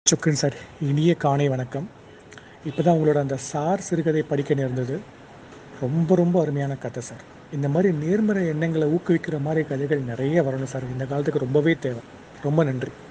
சுக்ரன் sir, இனிய காலை வணக்கம். இப்போ தான் உங்களோட அந்த சார் சிறுகதை படிக்க நேர்ந்தது. ரொம்ப ரொம்ப அருமையான கதை சார். இந்த மாதிரி நேர்மறை எண்ணங்களை ஊக்குவிக்கிற மாதிரி கதைகள் நிறைய வரணும் சார். இந்த காலத்துக்கு ரொம்பவே தேவை. ரொம்ப நன்றி.